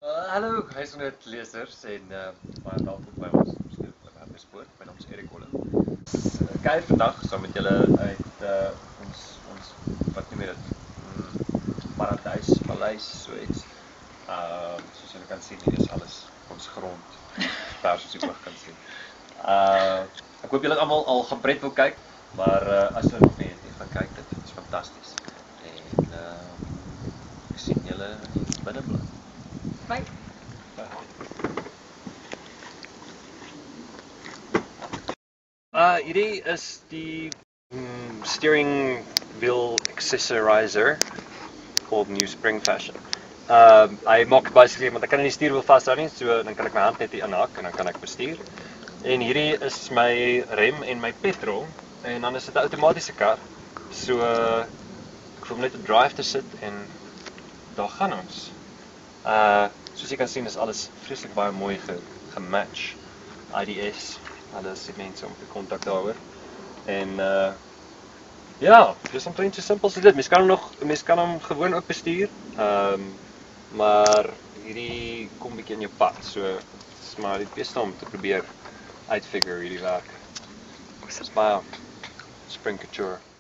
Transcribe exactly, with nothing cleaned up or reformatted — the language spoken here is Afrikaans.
Uh, hallo huisgenoot-lezers en uh, baie welkom by ons Webberspoort. My naam is Erik Willem. Uh, Kuier vandag saam met julle uit uh, ons ons wat noem jy dit? Mm, Paradys, Paleis, so iets. Uh, soos julle kan sien, hier is alles ons grond, vers as jy oog kan sien. Uh, ek hoop julle almal al gebred wil kyk, maar uh, as julle nog nie het, nie, gaan kyk, dit is fantasties. En uh, ek sien julle binne bly. Bye. Uh, hierdie is die mm, steering wheel accessorizer called New Spring Fashion. Uh, hy maak basically, want ek kan nie die stuurwiel vashou nie, so dan kan ek my hand net hier inhak en dan kan ek bestuur. En hierdie is my rem en my petrol en dan is dit 'n outomatiese kar. So uh, ek hoef net op drive te sit en daar gaan ons. Uh, soos jy kan sien is alles vreeslik baie mooi ge, gematch. I D S, hulle sê mense om te kontak daaroor. En uh, ja, dis omtrent so simpel so dit. Mens kan hom nog, mens kan hom gewoon ook bestuur. Ehm um, maar hierdie kom bietjie in jou pad. So dis maar die beste om te probeer uitfigure hierdie werk. Dis baie spring couture.